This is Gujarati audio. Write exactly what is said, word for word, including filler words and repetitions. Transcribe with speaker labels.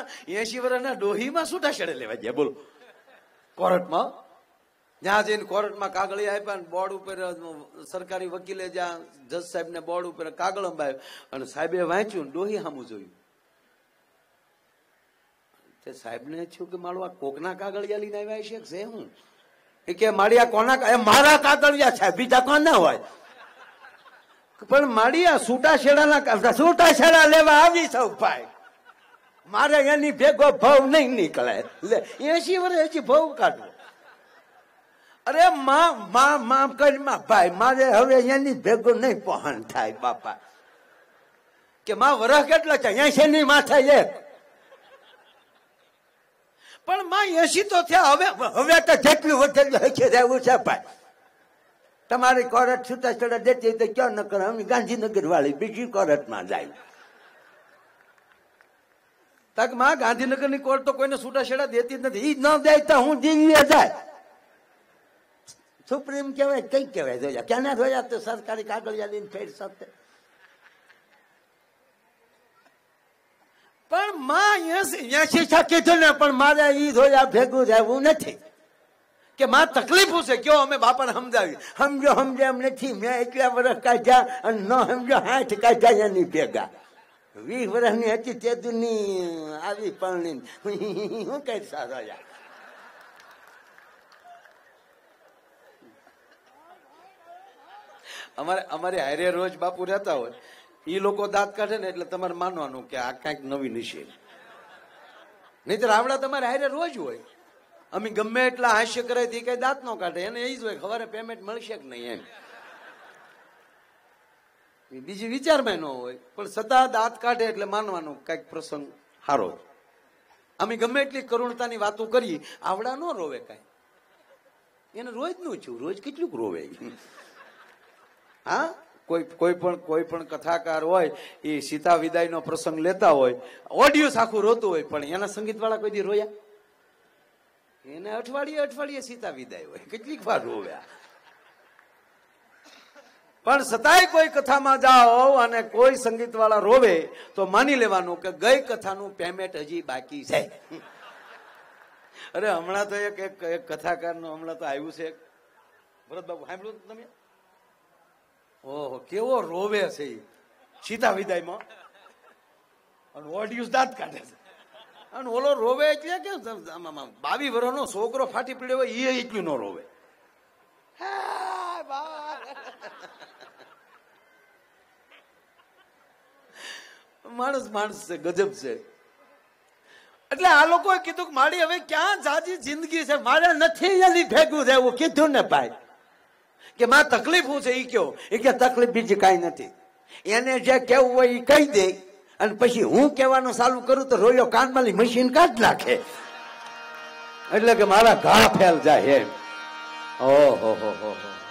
Speaker 1: એસી વર્ષના ડોહીમાં છૂટા છેડે લેવા ગયા બોલો કોર્ટમાં. જ્યાં જઈને કોર્ટમાં કાગળિયા આપ્યા ને બોર્ડ ઉપર સરકારી વકીલે જ્યાં જજ સાહેબ ને બોર્ડ ઉપર કાગળ અંબાયો અને સાહેબે વાંચ્યું ડોહી સામું જોયું. તે સાહેબ ને થયું કે મારું આ કોકના કાગળિયા લઈને આવ્યા છે છે હું એ કે માળિયા કોના મારા કાગળિયા છે બીજા કોના હોય પણ માળિયા છૂટા છેડાના છૂટા છેડા લેવા આવી સૌ ભાઈ મારે એની ભેગો ભાવ નહીં નીકળે એસી વર્ષ હજી ભાવ કાઢવો. અરે માં માં માં કરી માં ભાઈ મારે હવે એની ભેગો નહીં પહોંચ થાય બાપા કે માં વરસ કેટલા છે એસી ની માથે એક પણ માં એસી તો થયા હવે હવે તો જેટલું વધેલું હશે રહેવું છે ભાઈ. તમારી કોર્ટ છૂટા છેડા દેતી તો ક્યાં ન કરે અમે ગાંધીનગર વાળી બીજી કોર્ટમાં જાય. તક માં ગાંધીનગર ની કોર્ટ તો કોઈને છૂટા છેડા દેતી જ નથી. ઈ ન દે તો હું દિલ્હી જાય. સુપ્રીમ કહેવાય કઈ કહેવાય જોયા ક્યાં જોયા તો સરકારી કાગળિયા લઈને ફેર શકતે. પણ માં એસી કીધું ને પણ મારે ઈ જોયા ભેગું રહેવું નથી કે માં તકલીફ છે કયો અમે બાપાને સમજાવી સમજો સમજે એમ નથી. મેં એટલા વર્ષ કાઢ્યા અને ન સમજો હાથ કાઢ્યા એની ભેગા વીસ વર્ષની હતી તે દુની આવી પરણી હું કઈ સારો અમારે અમારે હારે રોજ બાપુ રહેતા હોય ઈ લોકો દાંત કાઢે ને એટલે તમારે માનવાનું કે આ કઈક નવી નિશી નહીતર આવડા તમારે હારે રોજ હોય. અમે ગમે એટલા હાસ્ય કરે કઈ દાંત નો કાઢે એને એ જ હોય ખબર પેમેન્ટ મળશે કે નહીં એમ બીજી વિચારમાં ન હોય પણ છતાં દાંત કાઢે એટલે માનવાનું કઈક પ્રસંગ સારો. અમે ગમે એટલી કરુણતાની વાતો કરી આવડા ન રોવે કઈ એને રોજ નું છું રોજ કેટલું રોવે. હા કોઈ કોઈ પણ કોઈ પણ કથાકાર હોય એ સીતા વિદાય નો પ્રસંગ લેતા હોય ઓડિયન્સ આખું રોતું હોય પણ એના સંગીત વાળા કોઈ દી રોયા એને અઠવાડિયે અઠવાડિયે સીતા વિદાય હોય કેટલીક વાર રોવ્યા. પણ છતાંય કોઈ કથામાં જાઓ અને કોઈ સંગીત વાળા રોવે તો માની લેવાનું કે ગઈ કથાનું પેમેન્ટ હજી બાકી છે. અરે હમણાં તો એક એક કથાકાર નું હમણાં તો આવ્યું છે ભરતબાબુ સાંભળ્યું તમે ઓહો કેવો રોવે છે સીતા વિદાયમાં અને ઓડિયન્સ દાંત કાઢે છે અને ઓલો રોવે એટલે કે બાવી વર્ષનો છોકરો ફાટી પડ્યો હોય એ એટલું ન રોવે. માણસ માણસ છે ગજબ છે. એટલે આ લોકોએ કીધું કે મારી હવે ક્યાં જાજી જિંદગી છે મારે નથી એની ભેગું રહેવું કીધું ને ભાઈ કે માં તકલીફ શું છે એ કયો એ કે તકલીફ બીજી કઈ નથી એને જે કેવું હોય એ કહી દે અને પછી હું કહેવાનું ચાલુ કરું તો રોયો કાનમાંથી મશીન કાઢ નાખે એટલે કે મારા ઘા ફેલ જાય એમ. ઓહો હો હો હો